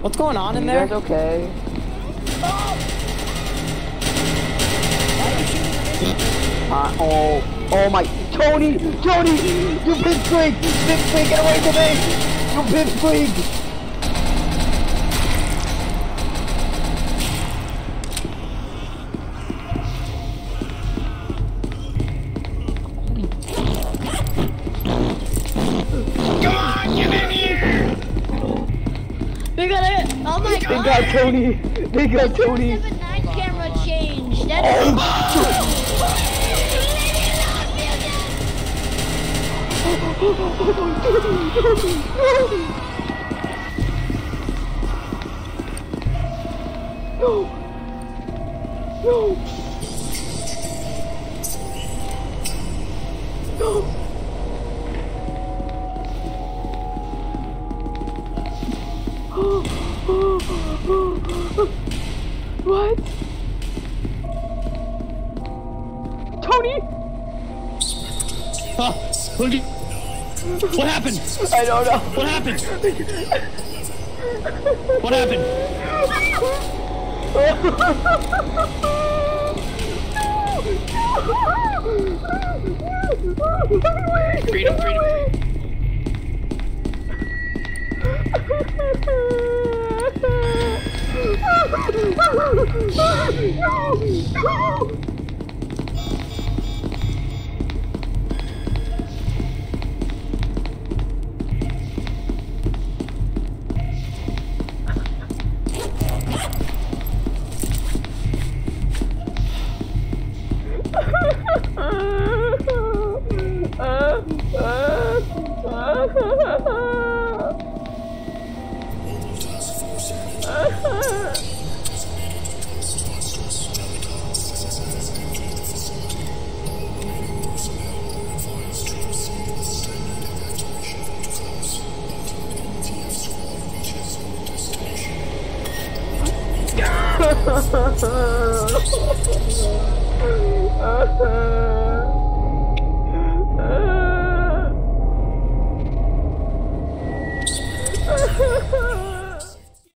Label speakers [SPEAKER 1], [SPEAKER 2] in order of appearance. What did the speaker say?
[SPEAKER 1] What's going on in there?
[SPEAKER 2] You guys okay? Oh my, Tony, you pipsqueak, get away from me, you pipsqueak.
[SPEAKER 3] Come on, get in here!
[SPEAKER 4] We got it! Oh my god!
[SPEAKER 2] They got Tony!
[SPEAKER 4] 7-9 camera change! That's
[SPEAKER 2] No! What? Tony?
[SPEAKER 3] What happened?
[SPEAKER 2] I don't know.
[SPEAKER 3] What happened? What happened? Freedom.